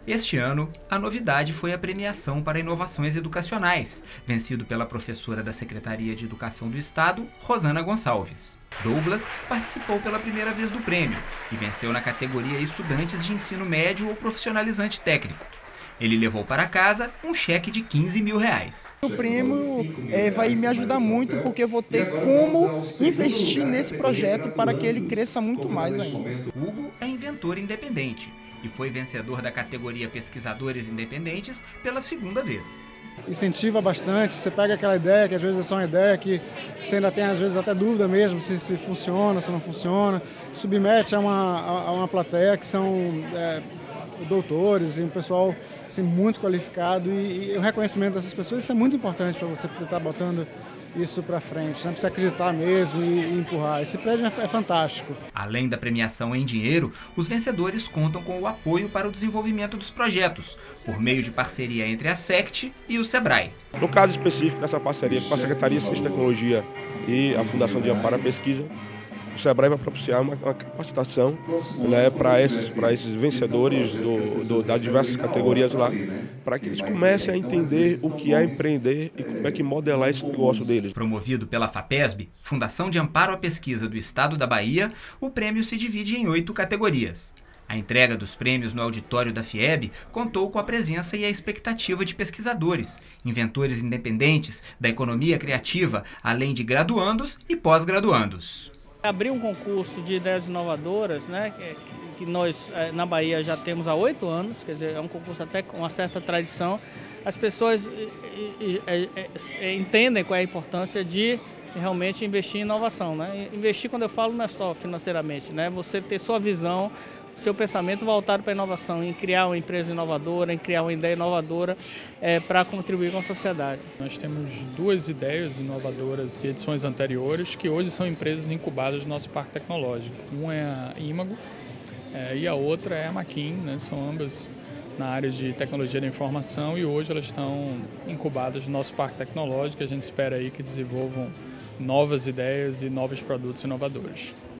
Este ano, a novidade foi a premiação para inovações educacionais, vencido pela professora da Secretaria de Educação do Estado, Rosana Gonçalves. Douglas participou pela primeira vez do prêmio e venceu na categoria Estudantes de Ensino Médio ou Profissionalizante Técnico. Ele levou para casa um cheque de R$15 mil. O prêmio vai me ajudar muito porque eu vou ter como investir nesse projeto para que ele cresça muito mais ainda. Hugo é inventor independente e foi vencedor da categoria Pesquisadores Independentes pela segunda vez. Incentiva bastante, você pega aquela ideia que às vezes é só uma ideia que você ainda tem às vezes até dúvida mesmo se funciona, se não funciona, submete a uma plateia que são doutores e um pessoal assim, muito qualificado e o reconhecimento dessas pessoas, isso é muito importante para você estar botando isso para frente, né? Precisa acreditar mesmo e empurrar. Esse prédio é fantástico. Além da premiação em dinheiro, os vencedores contam com o apoio para o desenvolvimento dos projetos, por meio de parceria entre a SECT e o Sebrae. No caso específico dessa parceria com a Secretaria de Ciência e Tecnologia e a Fundação de Amparo à Pesquisa, o Sebrae vai propiciar uma capacitação, né, para esses vencedores das diversas categorias lá, para que eles comecem a entender o que é empreender e como é que modelar esse negócio deles. Promovido pela FAPESB, Fundação de Amparo à Pesquisa do Estado da Bahia, o prêmio se divide em 8 categorias. A entrega dos prêmios no auditório da FIEB contou com a presença e a expectativa de pesquisadores, inventores independentes, da economia criativa, além de graduandos e pós-graduandos. Abrir um concurso de ideias inovadoras, né, que nós na Bahia já temos há 8 anos, quer dizer, é um concurso até com uma certa tradição. As pessoas entendem qual é a importância de realmente investir em inovação, né? Investir, quando eu falo, não é só financeiramente, né? Você ter sua visão, seu pensamento voltado para a inovação, em criar uma empresa inovadora, em criar uma ideia inovadora para contribuir com a sociedade. Nós temos 2 ideias inovadoras de edições anteriores que hoje são empresas incubadas no nosso parque tecnológico. Uma é a Imago e a outra é a Maquin, né? São ambas na área de tecnologia da informação e hoje elas estão incubadas no nosso parque tecnológico. A gente espera aí que desenvolvam novas ideias e novos produtos inovadores.